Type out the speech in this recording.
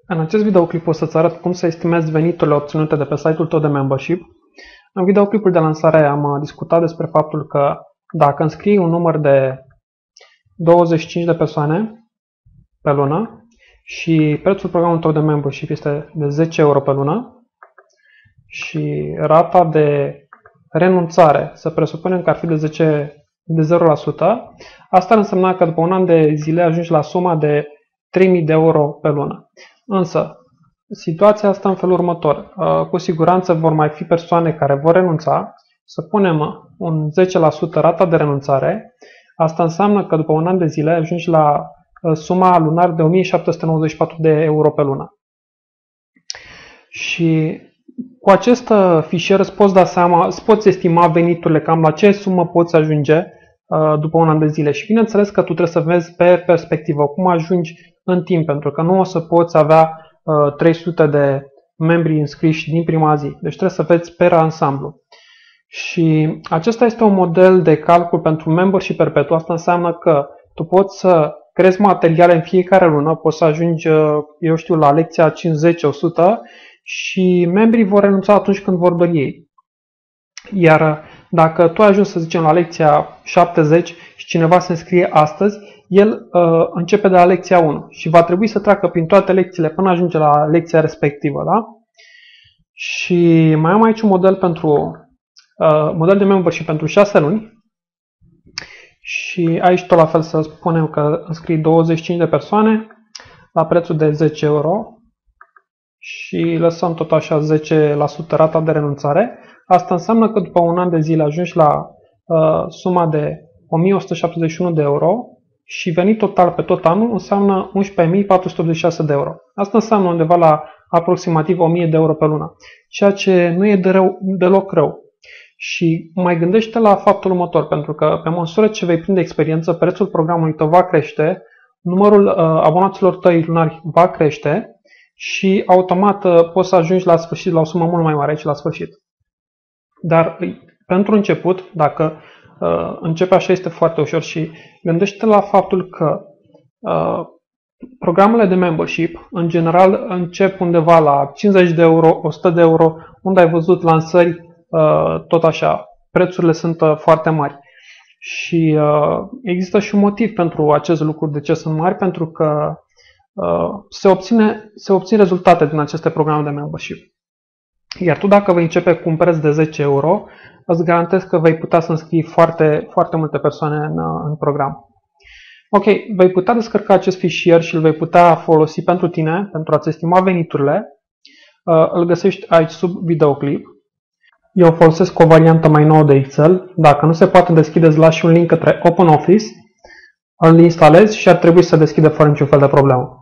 În acest videoclip o să-ți arăt cum să estimezi veniturile obținute de pe site-ul tău de membership. În videoclipul de lansare am discutat despre faptul că dacă înscrii un număr de 25 de persoane pe lună și prețul programului tău de membership este de 10 euro pe lună și rata de renunțare să presupunem că ar fi de 0%, asta ar însemna că după un an de zile ajungi la suma de 3.000 de euro pe lună. Însă, situația asta în felul următor. Cu siguranță vor mai fi persoane care vor renunța. Să punem un 10% rata de renunțare. Asta înseamnă că după un an de zile ajungi la suma lunară de 1.794 de euro pe lună. Și cu acest fișier îți poți da seama, îți poți estima veniturile, cam la ce sumă poți ajunge după un an de zile. Și bineînțeles că tu trebuie să vezi pe perspectivă cum ajungi în timp, pentru că nu o să poți avea 300 de membri înscriși din prima zi. Deci trebuie să vezi pe ansamblu. Și acesta este un model de calcul pentru membership perpetu. Asta înseamnă că tu poți să creezi materiale în fiecare lună, poți să ajungi, eu știu, la lecția 50, 100 și membrii vor renunța atunci când vor dori ei. Iar dacă tu ai ajuns, să zicem, la lecția 70 și cineva se înscrie astăzi, el începe de la lecția 1 și va trebui să treacă prin toate lecțiile până ajunge la lecția respectivă. Da? Și mai am aici un model model de membership pentru 6 luni. Și aici tot la fel să spunem că înscrii 25 de persoane la prețul de 10 euro și lăsăm tot așa 10% rata de renunțare. Asta înseamnă că după un an de zile ajungi la suma de 1.171 de euro și venit total pe tot anul înseamnă 11.486 de euro. Asta înseamnă undeva la aproximativ 1.000 de euro pe lună, ceea ce nu e deloc rău. Și mai gândește la faptul următor, pentru că pe măsură ce vei prinde experiență, prețul programului tău va crește, numărul abonaților tăi lunari va crește și automat poți să ajungi la sfârșit la o sumă mult mai mare aici la sfârșit. Dar pentru început, dacă începe așa, este foarte ușor și gândește la faptul că programele de membership, în general, încep undeva la 50 de euro, 100 de euro, unde ai văzut lansări, tot așa, prețurile sunt foarte mari. Și există și un motiv pentru acest lucru, de ce sunt mari, pentru că se obțin rezultate din aceste programe de membership. Iar tu, dacă vei începe cu un preț de 10 euro, îți garantez că vei putea să înscrii foarte, foarte multe persoane în program. Ok, vei putea descărca acest fișier și îl vei putea folosi pentru tine, pentru a-ți estima veniturile. Îl găsești aici sub videoclip. Eu folosesc o variantă mai nouă de Excel. Dacă nu se poate deschide, îți las și un link către OpenOffice. Îl instalezi și ar trebui să deschide fără niciun fel de problemă.